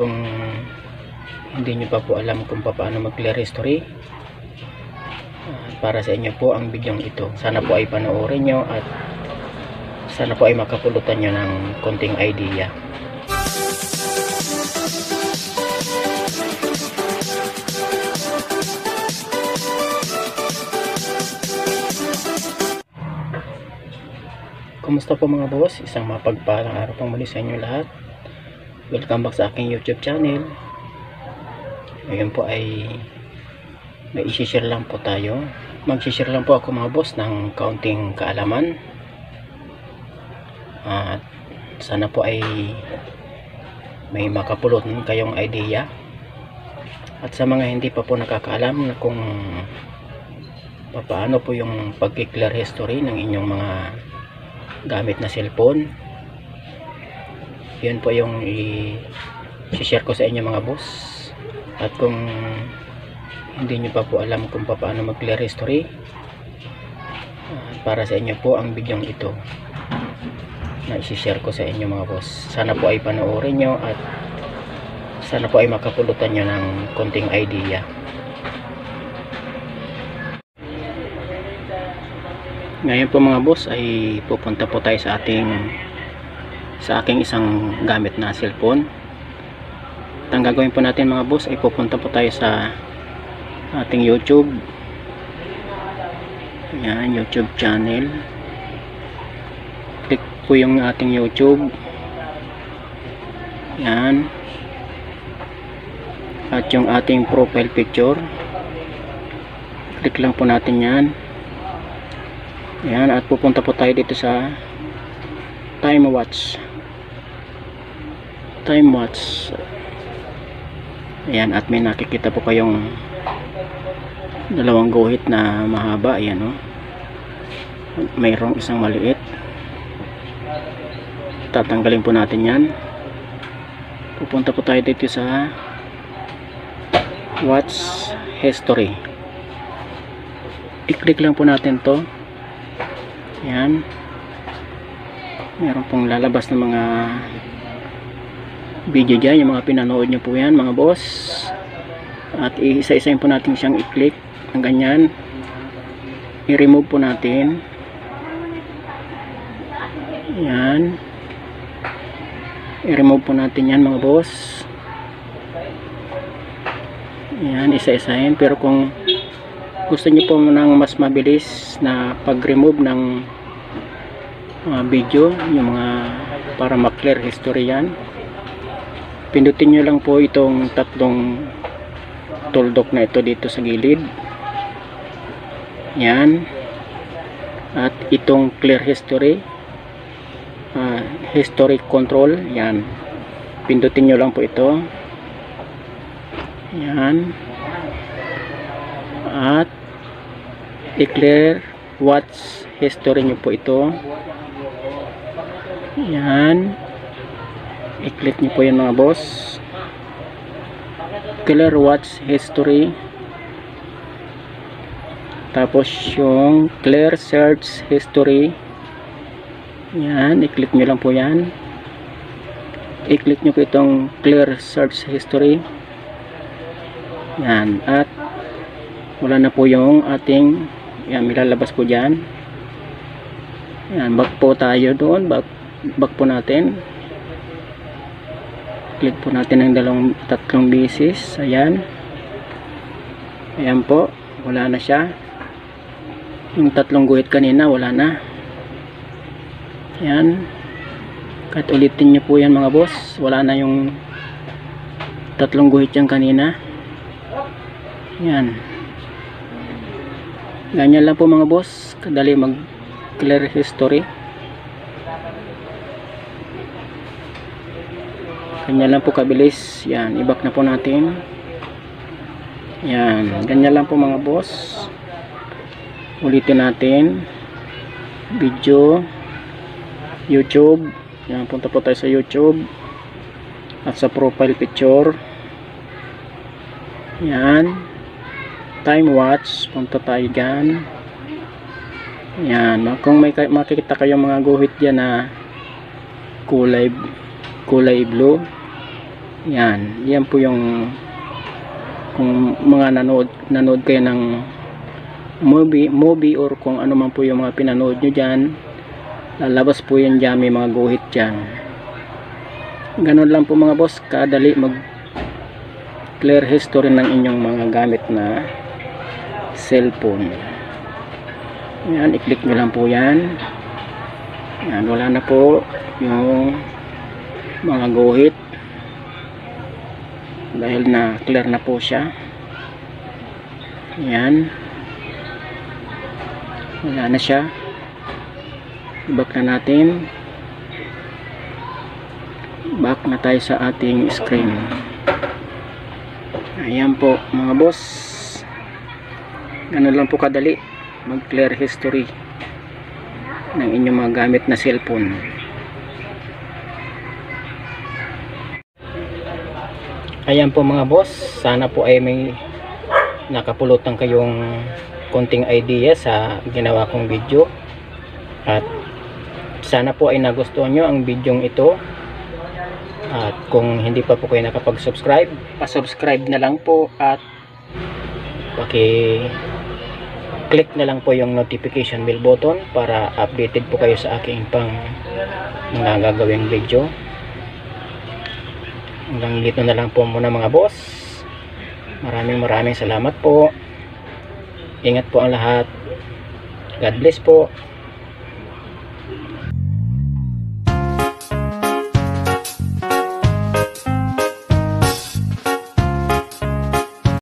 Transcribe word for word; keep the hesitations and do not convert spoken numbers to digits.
Kung hindi nyo pa po alam kung paano mag-clear history, uh, para sa inyo po ang video ito. Sana po ay panoorin nyo at sana po ay makapulutan nyo ng konting idea. Kumusta po mga boss? Isang mapagpalang araw pang muli sa inyo lahat. Welcome back sa aking YouTube channel. Ngayon po ay may isi-share lang po tayo. Mag-share lang po ako mga boss ng kaunting kaalaman. At sana po ay may makapulot kayong idea. At sa mga hindi pa po nakakaalam na kung paano po yung pag-clear history ng inyong mga gamit na cellphone, yun po yung i-share ko sa inyo mga boss. At kung hindi nyo pa po alam kung paano mag-clear history, uh, para sa inyo po ang video ito na i-share ko sa inyo mga boss. Sana po ay panoorin nyo at sana po ay makapulutan nyo ng konting idea. Ngayon po mga boss ay pupunta po tayo sa ating sa aking isang gamit na cellphone. At ang gagawin po natin mga boss ay pupunta po tayo sa ating YouTube. Ayan, YouTube channel. Click po yung ating YouTube. Ayan. At yung ating profile picture. Click lang po natin yan. Ayan, at pupunta po tayo dito sa time watch. Time watch. Ayan, at may nakikita po kayong dalawang guhit na mahaba. Ayan, oh. Mayroong isang maliit. Tatanggalin po natin yan. Pupunta po tayo dito sa watch history. I-click lang po natin to. Ayan. Meron pong lalabas ng mga video dyan, yung mga pinanood nyo po yan mga boss. At isa-isayin po natin siyang i-click ng ganyan. I-remove po natin. Ayan. I-remove po natin yan mga boss. Ayan, isa-isayin. Pero kung gusto nyo po ng mas mabilis na pag-remove ng uh, video, yung mga para ma-clear history yan, pindutin nyo lang po itong tatlong tuldok na ito dito sa gilid. Yan. At itong clear history, uh, history control, yan. Pindutin nyo lang po ito. Yan. At i-clear watch history nyo po ito. Yan. I-click nyo po yan mga boss. Clear watch history. Tapos yung clear search history. Yan. I-click nyo lang po yan. I-click nyo po itong clear search history. Yan. At wala na po yung ating, yan, may lalabas po dyan. Yan, back po tayo doon, back, back po natin. Click po natin ng dalawang, tatlong beses. Ayan. Ayan po, wala na siya. Yung tatlong guhit kanina, wala na. Ayan. Kahit ulitin nyo po yan mga boss, wala na yung tatlong guhit yan kanina. Ayan. Ganyan lang po mga boss, kadali mag clear history. Ganyan lang po kabilis. Yan, i-back na po natin. Yan, ganyan lang po mga boss. Ulitin natin. Video, YouTube. Yan, punta po tayo sa YouTube. At sa profile picture. Yan. Time watch, punta tayo dyan. Yan, kung may makikita kayong mga guhit dyan na kulay kulay blue, Yan, yan po yung kung mga nanood, nanood kayo ng movie, movie or kung ano man po yung mga pinanood nyo dyan, lalabas po yan dyan, may mga guhit dyan. Ganun lang po mga boss, kadali mag clear history ng inyong mga gamit na cellphone. Yan, i-click nyo lang po yan. Yan, wala na po yung mga guhit dahil na clear na po siya. Yan, wala na siya. I-back na natin, back na tayo sa ating screen. Ayan po mga boss, ganun lang po kadali mag clear history ng inyong mga gamit na cellphone. Ayan po mga boss, sana po ay may nakapulutan kayong konting idea sa ginawa kong video, at sana po ay nagustuhan nyo ang video ito. At kung hindi pa po kayo nakapag-subscribe, pa-subscribe na lang po at paki-click na lang po yung notification bell button para updated po kayo sa aking pang mga gagawing video. Hanggang dito na lang po muna mga boss. Maraming maraming salamat po. Ingat po ang lahat. God bless po.